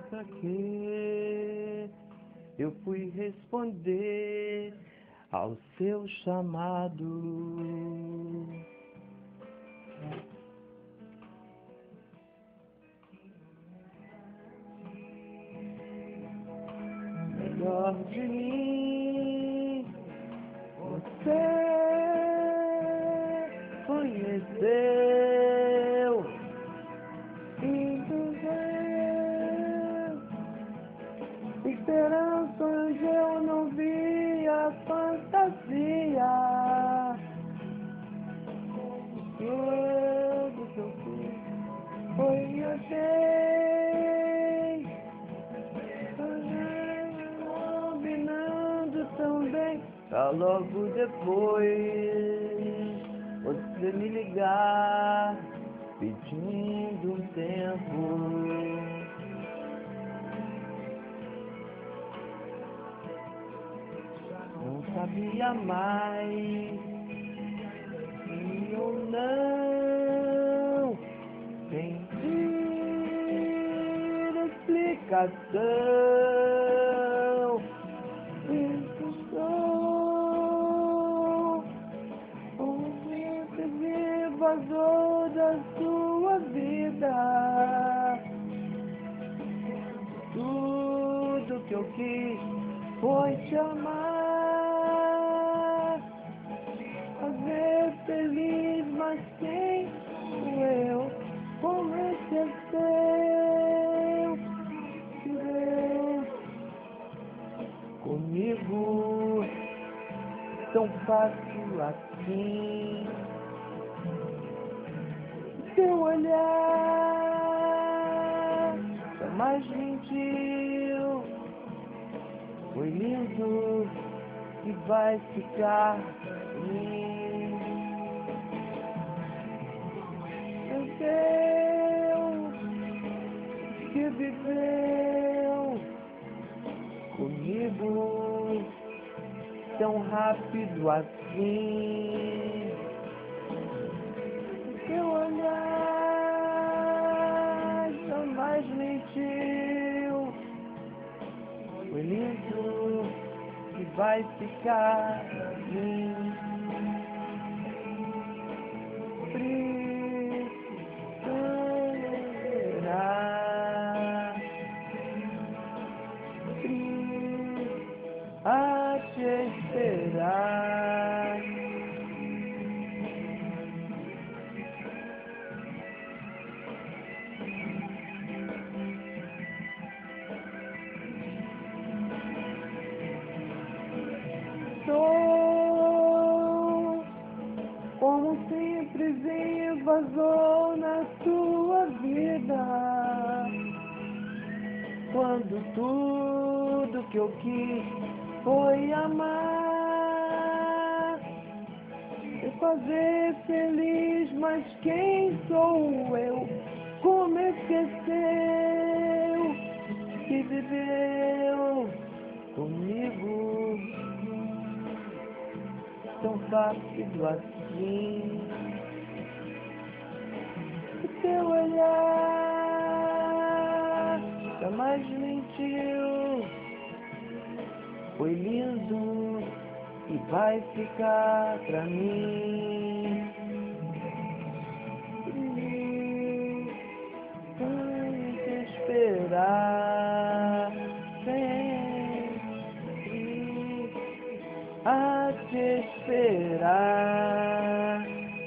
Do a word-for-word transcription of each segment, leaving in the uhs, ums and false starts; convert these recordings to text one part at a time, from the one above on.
pra quê eu fui responder ao seu chamado. Melhor de mim, você conheceu e viveu esperança onde eu não via fantasia. Tudo que eu fiz foi eu dei, combinando tão bem, pra logo depois você me ligar pedindo um tempo. Não sabia mais se ou não pedir explicação. Isso sou um invasor da sua vida. Tudo que eu quis foi te amar, fazer feliz, mas quem sou eu? Como esqueceu que Deus comigo tão fácil assim? Seu olhar jamais mentiu, foi lindo e vai ficar em mim. Deus que viveu comigo tão rápido assim. Seu olhar jamais mentiu, foi lindo e vai ficar assim. Precisará a te esperar. Sou como um simples invasor na sua vida, quando tudo que eu quis foi amar e fazer feliz, mas quem sou eu? Como esqueceu que viveu comigo tão rápido assim? O teu olhar jamais mentiu, foi lindo e vai ficar pra mim. Tem que esperar sempre a te esperar,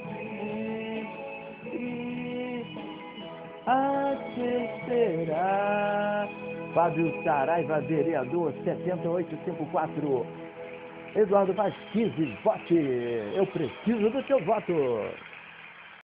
a te esperar. Fábio Saraiva, vereador setenta e oito cinquenta e quatro. Eduardo Vaz, quinze, vote. Eu preciso do seu voto.